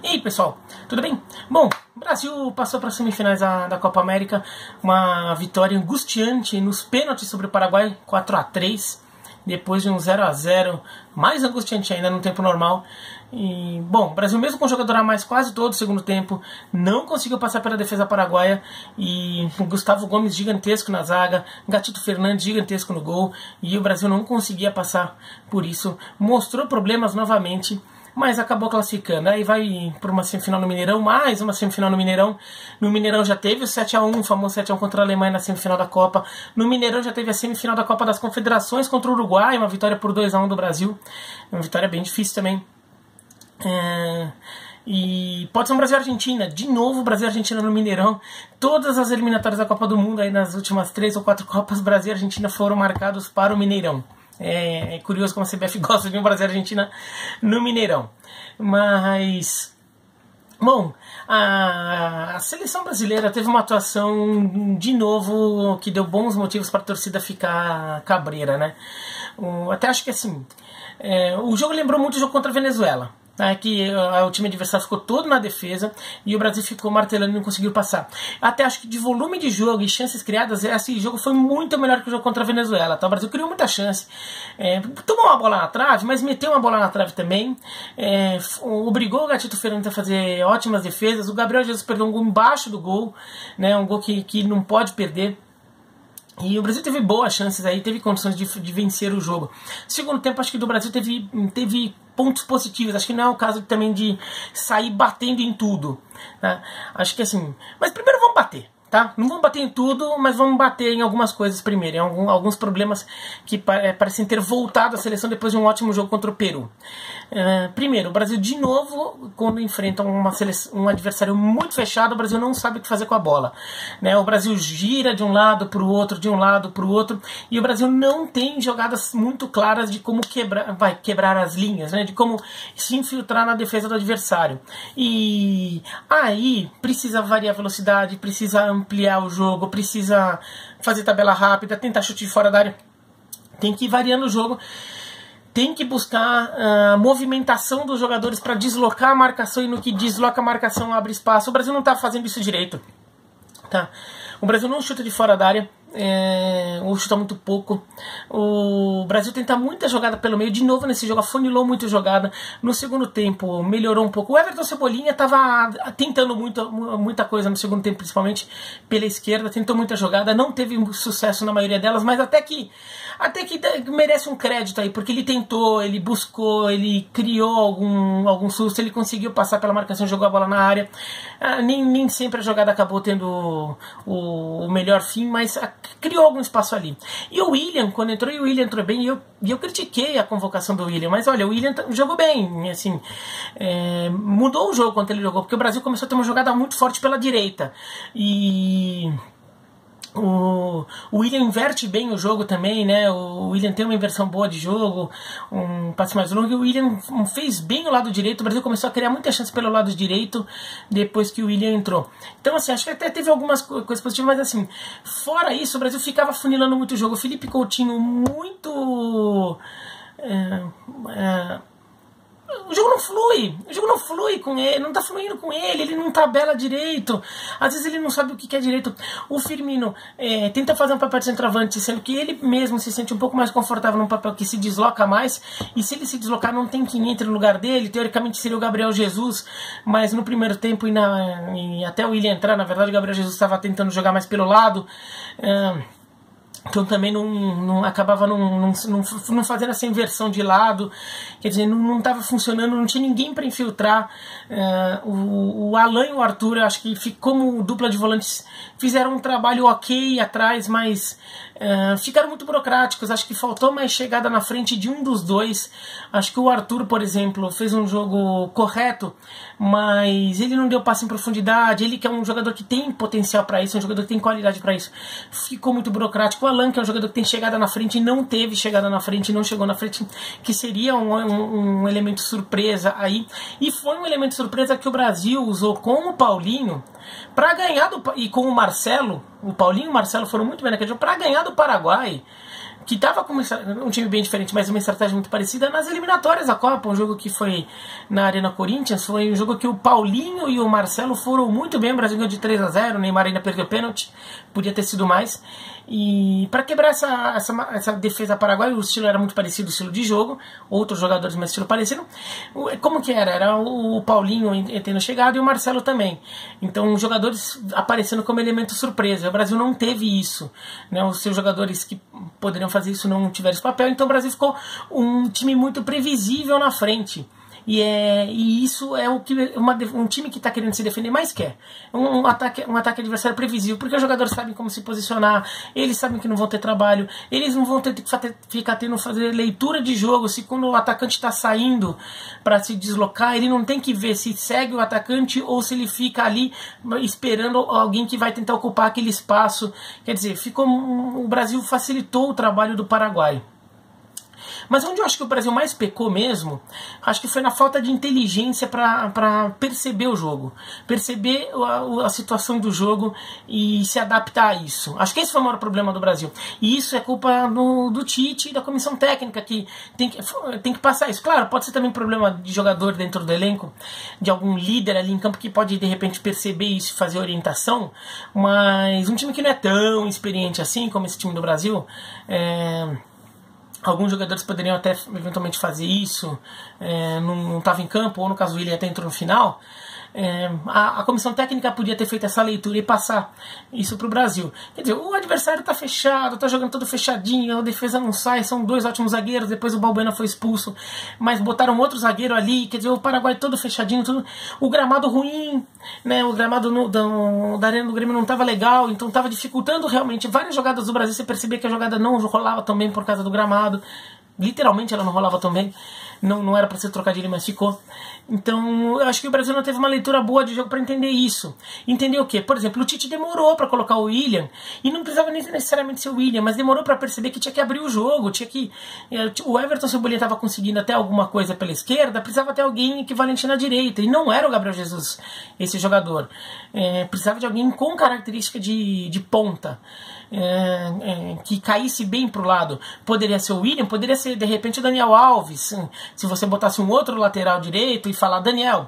E aí, pessoal, tudo bem? Bom, o Brasil passou para as semifinais da Copa América, uma vitória angustiante nos pênaltis sobre o Paraguai, 4-3, depois de um 0-0, mais angustiante ainda no tempo normal. E, bom, o Brasil mesmo com o jogador a mais quase todo o segundo tempo, não conseguiu passar pela defesa paraguaia, e Gustavo Gomes gigantesco na zaga, Gatito Fernandes gigantesco no gol, e o Brasil não conseguia passar por isso, mostrou problemas novamente, mas acabou classificando. Aí vai para uma semifinal no Mineirão, mais uma semifinal no Mineirão. No Mineirão já teve o 7-1, o famoso 7-1 contra a Alemanha na semifinal da Copa. No Mineirão já teve a semifinal da Copa das Confederações contra o Uruguai, uma vitória por 2-1 do Brasil, uma vitória bem difícil também. E pode ser um Brasil e Argentina, de novo Brasil e Argentina no Mineirão. Todas as eliminatórias da Copa do Mundo aí nas últimas 3 ou 4 Copas, Brasil e Argentina foram marcados para o Mineirão. É curioso como a CBF gosta de um Brasil e Argentina no Mineirão. Mas, bom, a seleção brasileira teve uma atuação de novo que deu bons motivos para a torcida ficar cabreira, né? Até acho que assim, o jogo lembrou muito o jogo contra a Venezuela, que o time adversário ficou todo na defesa e o Brasil ficou martelando e não conseguiu passar. Até acho que de volume de jogo e chances criadas, esse jogo foi muito melhor que o jogo contra a Venezuela. O Brasil criou muita chance, tomou uma bola na trave, mas meteu uma bola na trave também, obrigou o Gatito Fernandes a fazer ótimas defesas. O Gabriel Jesus perdeu um gol embaixo do gol, né, um gol que não pode perder. E o Brasil teve boas chances aí, teve condições de vencer o jogo. Segundo tempo, acho que do Brasil teve pontos positivos. Acho que não é o caso também de sair batendo em tudo, tá? Acho que assim... Mas primeiro vamos bater, tá? Não vamos bater em tudo, mas vamos bater em algumas coisas primeiro. Em alguns problemas que parecem ter voltado à seleção depois de um ótimo jogo contra o Peru. Primeiro, o Brasil de novo, quando enfrenta um adversário muito fechado, o Brasil não sabe o que fazer com a bola, né? O Brasil gira de um lado para o outro, de um lado para o outro, e o Brasil não tem jogadas muito claras de como quebrar as linhas, né? De como se infiltrar na defesa do adversário. E aí precisa variar a velocidade, precisa ampliar o jogo, precisa fazer tabela rápida, tentar chute de fora da área, tem que ir variando o jogo. Tem que buscar a movimentação dos jogadores para deslocar a marcação, e no que desloca a marcação abre espaço. O Brasil não está fazendo isso direito, tá? O Brasil não chuta de fora da área, ou chuta muito pouco. O Brasil tenta muita jogada pelo meio, de novo nesse jogo afunilou muito jogada. No segundo tempo melhorou um pouco. O Everton Cebolinha estava tentando muita coisa no segundo tempo, principalmente pela esquerda, tentou muita jogada, não teve sucesso na maioria delas, mas até que merece um crédito aí, porque ele tentou, ele buscou, ele criou algum susto, ele conseguiu passar pela marcação, jogou a bola na área. Nem sempre a jogada acabou tendo o melhor fim, mas criou algum espaço ali. E o William, quando entrou, o William entrou bem, e eu critiquei a convocação do William, mas olha, o William jogou bem, assim, mudou o jogo quando ele jogou, porque o Brasil começou a ter uma jogada muito forte pela direita, e o William inverte bem o jogo também, né? O William tem uma inversão boa de jogo, um passe mais longo, e o William fez bem o lado direito. O Brasil começou a criar muita chance pelo lado direito depois que o William entrou. Então, assim, acho que até teve algumas coisas positivas, mas assim, fora isso, o Brasil ficava funilando muito o jogo. O Felipe Coutinho muito... O jogo não flui com ele, não tá fluindo com ele não tabela direito, às vezes ele não sabe o que é direito. O Firmino tenta fazer um papel de centroavante, sendo que ele mesmo se sente um pouco mais confortável num papel que se desloca mais, e se ele se deslocar não tem quem entre no lugar dele, teoricamente seria o Gabriel Jesus, mas no primeiro tempo e até o William entrar, na verdade o Gabriel Jesus estava tentando jogar mais pelo lado, então também não acabava não fazendo essa inversão de lado, quer dizer, não estava funcionando, não tinha ninguém para infiltrar. O Alan e o Arthur, eu acho que como dupla de volantes fizeram um trabalho ok atrás, mas ficaram muito burocráticos. Acho que faltou mais chegada na frente de um dos dois. Acho que o Arthur, por exemplo, fez um jogo correto, mas ele não deu passe em profundidade. Ele que é um jogador que tem potencial para isso, um jogador que tem qualidade para isso, ficou muito burocrático. O Alan, que é um jogador que tem chegada na frente, não teve chegada na frente, não chegou na frente, que seria um elemento surpresa aí. E foi um elemento surpresa que o Brasil usou com o Paulinho para ganhar e com o Marcelo. O Paulinho e o Marcelo foram muito bem naquele jogo para ganhar do Paraguai. que estava com um time bem diferente, mas uma estratégia muito parecida nas eliminatórias da Copa, um jogo que foi na Arena Corinthians, foi um jogo que o Paulinho e o Marcelo foram muito bem, o Brasil ganhou de 3-0, o Neymar ainda perdeu pênalti, podia ter sido mais, e para quebrar essa defesa paraguaia, o estilo era muito parecido, o estilo de jogo, outros jogadores mais estilo parecido, como que era? Era o Paulinho tendo chegado e o Marcelo também, então jogadores aparecendo como elemento surpresa, o Brasil não teve isso, né? Os seus jogadores que poderiam fazer isso não tiveram esse papel, então o Brasil ficou um time muito previsível na frente. E isso é o que um time que está querendo se defender mais quer. Um ataque adversário previsível, porque os jogadores sabem como se posicionar, eles sabem que não vão ter trabalho, eles não vão ter que ficar tendo fazer leitura de jogo. Se quando o atacante está saindo para se deslocar, ele não tem que ver se segue o atacante ou se ele fica ali esperando alguém que vai tentar ocupar aquele espaço. Quer dizer, o Brasil facilitou o trabalho do Paraguai. Mas onde eu acho que o Brasil mais pecou mesmo, acho que foi na falta de inteligência para perceber o jogo, perceber a situação do jogo e se adaptar a isso. Acho que esse foi o maior problema do Brasil. E isso é culpa do Tite e da comissão técnica, que tem que passar isso. Claro, pode ser também problema de jogador dentro do elenco, de algum líder ali em campo que pode de repente perceber isso e fazer orientação, mas um time que não é tão experiente assim como esse time do Brasil, alguns jogadores poderiam até eventualmente fazer isso, não estava em campo, ou no caso o Willian até entrou no final. A comissão técnica podia ter feito essa leitura e passar isso para o Brasil. Quer dizer, o adversário está fechado, está jogando todo fechadinho, a defesa não sai, são dois ótimos zagueiros, depois o Balbuena foi expulso, mas botaram outro zagueiro ali, quer dizer, o Paraguai todo fechadinho, o gramado ruim, né, o gramado da Arena do Grêmio não estava legal, então estava dificultando realmente várias jogadas do Brasil. Você percebia que a jogada não rolava tão bem por causa do gramado, literalmente ela não rolava tão bem. Não era para ser trocadilho, mas ficou. Então, eu acho que o Brasil não teve uma leitura boa de jogo para entender isso. Entender o quê? Por exemplo, o Tite demorou para colocar o Willian, e não precisava nem necessariamente ser o Willian, mas demorou para perceber que tinha que abrir o jogo, o Everton Cebolinha estava conseguindo até alguma coisa pela esquerda, precisava ter alguém equivalente na direita, e não era o Gabriel Jesus esse jogador. Precisava de alguém com característica de ponta. Que caísse bem pro lado. Poderia ser o Willian, poderia ser de repente o Daniel Alves, se você botasse um outro lateral direito e falar: Daniel,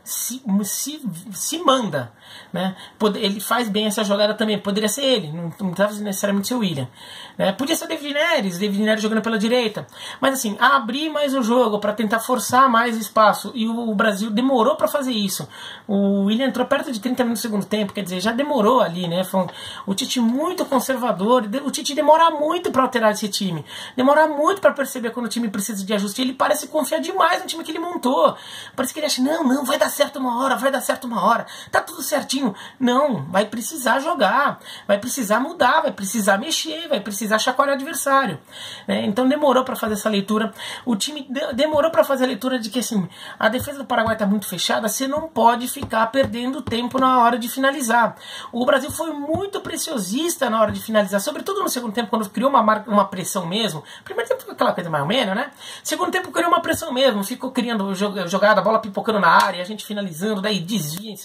se manda, né? Ele faz bem essa jogada também, poderia ser ele, não precisava necessariamente ser o Willian, né? Podia ser o David Neres jogando pela direita, mas assim, abrir mais o jogo para tentar forçar mais espaço, e o Brasil demorou para fazer isso. O Willian entrou perto de 30 minutos do segundo tempo, quer dizer, já demorou ali, né? Foi o Tite muito conservador, o Tite demora muito para alterar esse time, demora muito para perceber quando o time precisa de ajuste. Ele parece confiar demais no time que ele montou, parece que ele acha: não, vai dar certo uma hora, tá tudo certinho. Não, vai precisar jogar, vai precisar mudar, vai precisar mexer, vai precisar chacoalhar o adversário, né? Então demorou para fazer essa leitura. O time demorou para fazer a leitura de que assim, a defesa do Paraguai tá muito fechada, você não pode ficar perdendo tempo na hora de finalizar. O Brasil foi muito preciosista na hora de finalizar, sobretudo no segundo tempo, quando criou uma pressão mesmo. Primeiro tempo ficou aquela coisa mais ou menos, né? Segundo tempo criou uma pressão mesmo, ficou criando jogada, a bola pipocando na área, a gente finalizando, daí desvia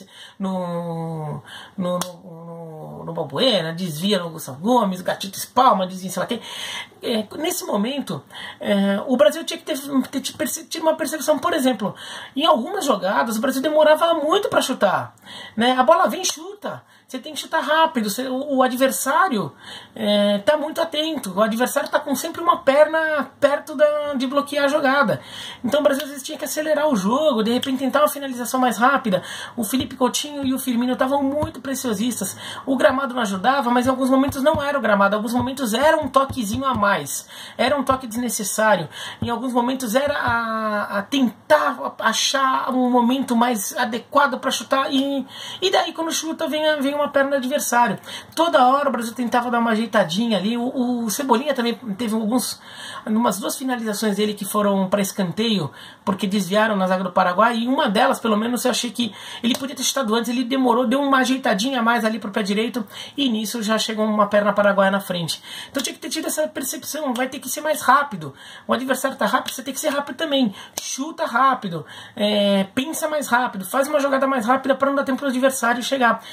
no Balbuena, desvia no Gustavo Gomes, Gatito espalma, desvia sei lá quem. Nesse momento, o Brasil tinha que ter tido uma percepção. Por exemplo, em algumas jogadas o Brasil demorava muito para chutar, né? A bola vem e chuta, você tem que chutar rápido, o adversário está muito atento, o adversário está com sempre uma perna perto de bloquear a jogada. Então o Brasil às vezes tinha que acelerar o jogo, de repente tentar uma finalização mais rápida. O Felipe Coutinho e o Firmino estavam muito preciosistas, o gramado não ajudava, mas em alguns momentos não era o gramado, em alguns momentos era um toquezinho a mais, era um toque desnecessário, em alguns momentos era a tentar achar um momento mais adequado para chutar, e daí quando chuta vem uma perna do adversário. Toda hora o Brasil tentava dar uma ajeitadinha ali. O Cebolinha também teve umas duas finalizações dele que foram para escanteio, porque desviaram na zaga do Paraguai, e uma delas, pelo menos, eu achei que ele podia ter chutado antes, ele demorou, deu uma ajeitadinha a mais ali pro pé direito, e nisso já chegou uma perna paraguaia na frente. Então tinha que ter tido essa percepção, vai ter que ser mais rápido. O adversário tá rápido, você tem que ser rápido também. Chuta rápido, pensa mais rápido, faz uma jogada mais rápida para não dar tempo pro adversário chegar.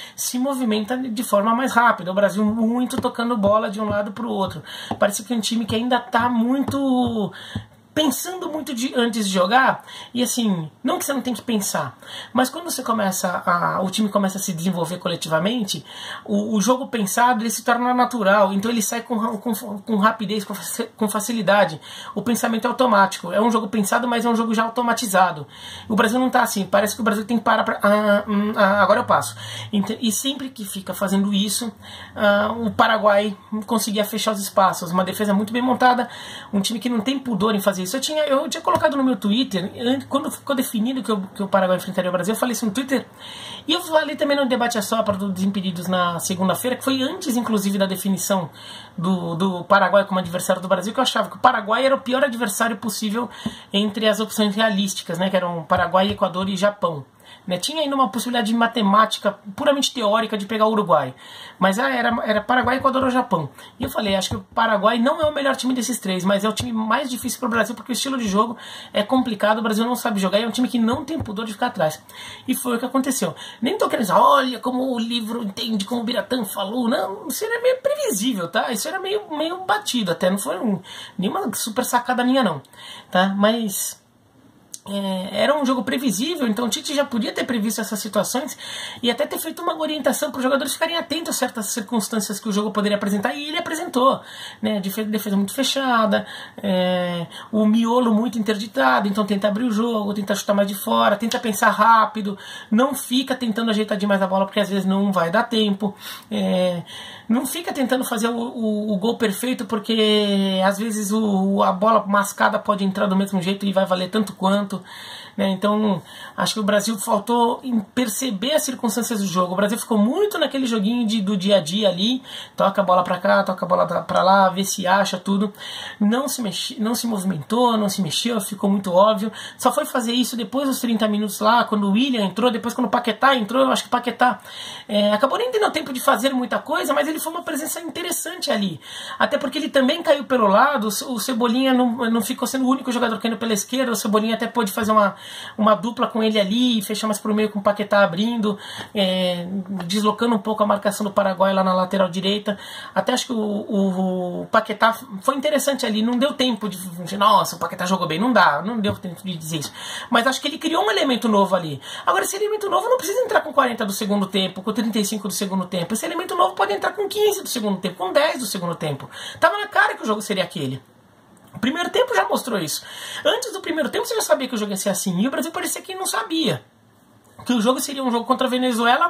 se movimenta de forma mais rápida. O Brasil muito tocando bola de um lado para o outro. Parece que é um time que ainda está muito pensando muito antes de jogar, e assim, não que você não tem que pensar, mas quando você o time começa a se desenvolver coletivamente, o jogo pensado ele se torna natural, então ele sai com rapidez, com facilidade. O pensamento é automático, é um jogo pensado, mas é um jogo já automatizado. O Brasil não está assim, parece que o Brasil tem que parar para agora eu passo. E sempre que fica fazendo isso, o Paraguai conseguia fechar os espaços, uma defesa muito bem montada, um time que não tem pudor em fazer isso. Eu tinha colocado no meu Twitter, quando ficou definido que o Paraguai enfrentaria o Brasil, eu falei isso no Twitter, e eu falei também no debate assopra do Desimpedidos na segunda-feira, que foi antes, inclusive, da definição do Paraguai como adversário do Brasil, que eu achava que o Paraguai era o pior adversário possível entre as opções realísticas, né, que eram Paraguai, Equador e Japão. Né, tinha ainda uma possibilidade de matemática puramente teórica de pegar o Uruguai, mas era Paraguai, Equador ou Japão. E eu falei, acho que o Paraguai não é o melhor time desses três, mas é o time mais difícil para o Brasil, porque o estilo de jogo é complicado, o Brasil não sabe jogar, e é um time que não tem pudor de ficar atrás. E foi o que aconteceu. Nem tô querendo dizer, olha como o livro entende, como o Biratã falou, não, isso era meio previsível, tá? Isso era meio batido até, não foi nenhuma super sacada minha não, tá? Mas era um jogo previsível, então o Tite já podia ter previsto essas situações e até ter feito uma orientação para os jogadores ficarem atentos a certas circunstâncias que o jogo poderia apresentar, e ele apresentou, né? Defesa muito fechada, o miolo muito interditado, então tenta abrir o jogo, tenta chutar mais de fora, tenta pensar rápido, não fica tentando ajeitar demais a bola porque às vezes não vai dar tempo, não fica tentando fazer o gol perfeito porque às vezes a bola mascada pode entrar do mesmo jeito e vai valer tanto quanto. Né? Então, acho que o Brasil faltou em perceber as circunstâncias do jogo. O Brasil ficou muito naquele joguinho do dia a dia ali, toca a bola pra cá, toca a bola pra lá, vê se acha tudo. Não se movimentou, não se mexeu, ficou muito óbvio. Só foi fazer isso depois dos 30 minutos lá, quando o William entrou, depois quando o Paquetá entrou. Eu acho que o Paquetá acabou nem tendo tempo de fazer muita coisa, mas ele foi uma presença interessante ali. Até porque ele também caiu pelo lado, o Cebolinha não ficou sendo o único jogador caindo pela esquerda, o Cebolinha até pôde fazer uma dupla com ele ali e fechar mais pro meio com o Paquetá abrindo, deslocando um pouco a marcação do Paraguai lá na lateral direita. Até acho que o Paquetá foi interessante ali, não deu tempo de nossa, o Paquetá jogou bem, não deu tempo de dizer isso, mas acho que ele criou um elemento novo ali. Agora esse elemento novo não precisa entrar com 40 do segundo tempo, com 35 do segundo tempo, esse elemento novo pode entrar com 15 do segundo tempo, com 10 do segundo tempo. Tava na cara que o jogo seria aquele. O primeiro tempo já mostrou isso. Antes do primeiro tempo você já sabia que o jogo ia ser assim. E o Brasil parecia que não sabia. Que o jogo seria um jogo contra a Venezuela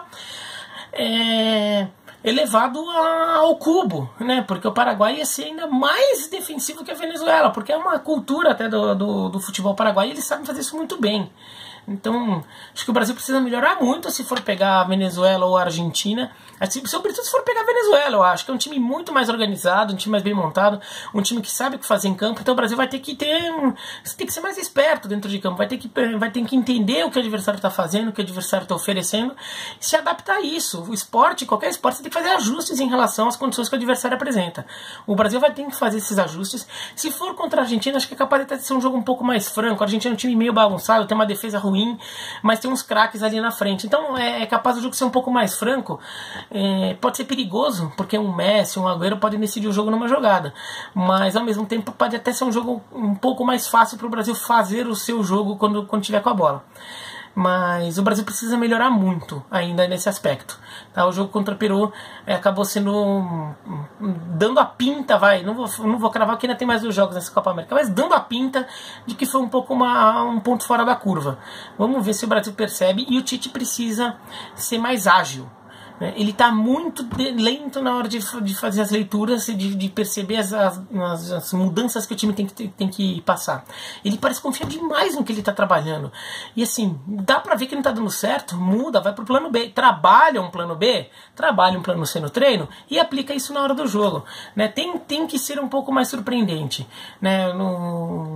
elevado ao cubo, né? Porque o Paraguai ia ser ainda mais defensivo que a Venezuela. Porque é uma cultura até do futebol paraguaio e eles sabem fazer isso muito bem. Então, acho que o Brasil precisa melhorar muito se for pegar a Venezuela ou a Argentina. Sobretudo se for pegar a Venezuela, eu acho que é um time muito mais organizado, um time mais bem montado, um time que sabe o que fazer em campo. Então o Brasil vai ter que ser mais esperto dentro de campo, vai ter que entender o que o adversário está fazendo, o que o adversário está oferecendo, e se adaptar a isso. O esporte, qualquer esporte, você tem que fazer ajustes em relação às condições que o adversário apresenta. O Brasil vai ter que fazer esses ajustes. Se for contra a Argentina, acho que é capaz de ser um jogo um pouco mais franco. A Argentina é um time meio bagunçado, tem uma defesa ruim, mas tem uns craques ali na frente. Então é capaz do jogo ser um pouco mais franco. Pode ser perigoso, porque um Messi, um Agüero podem decidir o jogo numa jogada, mas ao mesmo tempo pode até ser um jogo um pouco mais fácil para o Brasil fazer o seu jogo quando tiver com a bola. Mas o Brasil precisa melhorar muito ainda nesse aspecto. Tá? O jogo contra o Peru acabou sendo dando a pinta, não vou cravar que ainda tem mais 2 jogos nessa Copa América, mas dando a pinta de que foi um pouco um ponto fora da curva. Vamos ver se o Brasil percebe, e o Tite precisa ser mais ágil. Ele está muito lento na hora de fazer as leituras e de perceber as mudanças que o time tem que passar. Ele parece confiar demais no que ele está trabalhando. E assim, dá para ver que não está dando certo, muda, vai para o plano B. Trabalha um plano B, trabalha um plano C no treino e aplica isso na hora do jogo. Né? Tem que ser um pouco mais surpreendente. Né?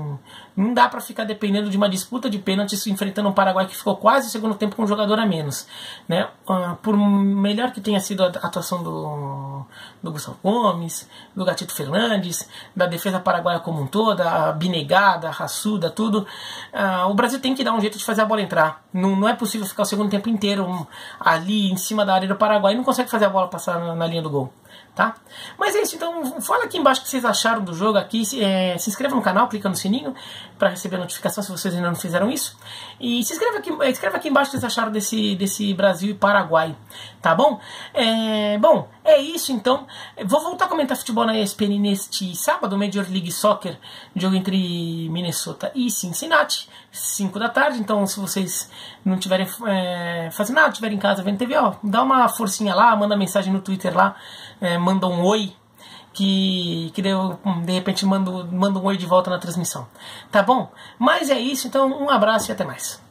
Não dá para ficar dependendo de uma disputa de pênaltis enfrentando um Paraguai que ficou quase o segundo tempo com um jogador a menos, né? Por melhor que tenha sido a atuação do Gustavo Gomes, do Gatito Fernandes, da defesa paraguaia como um todo, a abnegada, a raçuda, tudo, o Brasil tem que dar um jeito de fazer a bola entrar. Não é possível ficar o segundo tempo inteiro ali em cima da área do Paraguai e não consegue fazer a bola passar na linha do gol. Tá? Mas é isso, então fala aqui embaixo o que vocês acharam do jogo aqui, se inscreva no canal, clica no sininho para receber a notificação se vocês ainda não fizeram isso, e escreva aqui embaixo o que vocês acharam desse Brasil e Paraguai, tá bom? Bom, é isso então, vou voltar a comentar futebol na ESPN neste sábado, Major League Soccer, jogo entre Minnesota e Cincinnati, 5 da tarde, então se vocês não tiverem fazendo nada, estiverem em casa vendo TV, ó, dá uma forcinha lá, manda mensagem no Twitter lá, manda um oi, que de repente manda um oi de volta na transmissão. Tá bom? Mas é isso, então um abraço e até mais.